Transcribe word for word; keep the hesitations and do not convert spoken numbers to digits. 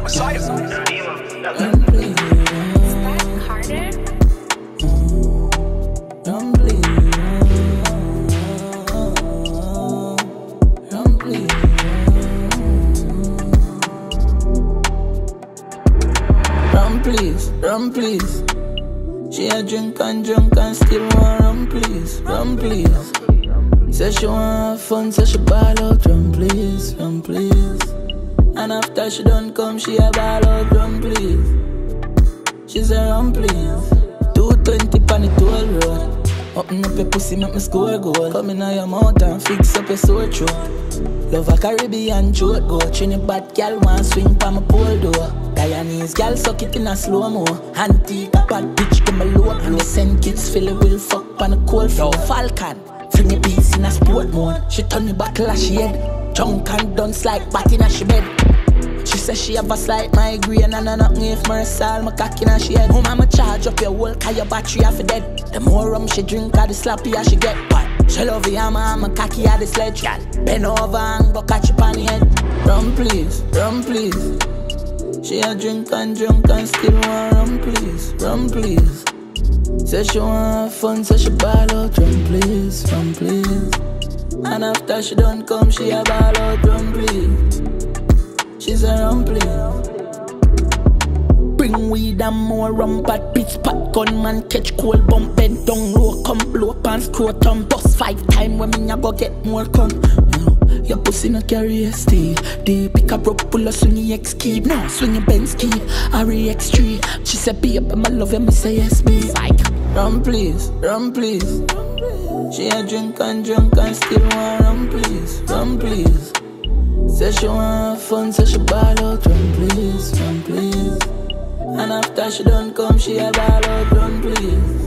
Messiah. Run please. Run please. Run please. Run please. Run please. She a drink and drunk and still want run please. Run please. Say she want have fun, say she ball out. Run please. Run please. And after she done come, she a ball out. Run please. She say run please. two twenty on the toll road. Open up your pussy, make me score goal. Come in on your mouth and fix up your sore throat. Love a Caribbean joke go. Trinidad gal want swing pa my pole door. Guyanese gal suck it in a slow-mo. Antigua bad bitch give me low. And me send kids fill it will fuck on a cold floor. Falcon, fling a beast in a sport mode. She turn the buckle as she head. Drunk and dunce like bat in a she bed. She say she have a slight migraine and I nothing if Marcel my cocky in she head. Oh mama charge up your whole car your battery half a dead. The more rum she drink or the slappier she get. But she love the hammer and my cocky at the sledge. Bend over and go catch up on the head. Run please, run please. She a drink and drunk and still want run please, run please. Say she want have fun, say she ball out. Run please, run please. And after she done come, she a ball out. Run please. She's a run please. Bring weed and more rum, bad bitch, pat gunman, catch cold bump, head down low, come blow up and scrotum. Bust five time when me a go get more come. Your pussy no carry a stay. They pick up rope, pull a swing your X key. No, swing your Benz key, R E X three. She said, babe, I'm a love you, me say yes, me. Like, run please, run please. She a drink and drunk and still want run please, run please. Say she want have fun, say she ball out. Run please, run please. And after she done come, she a ball out. Run please.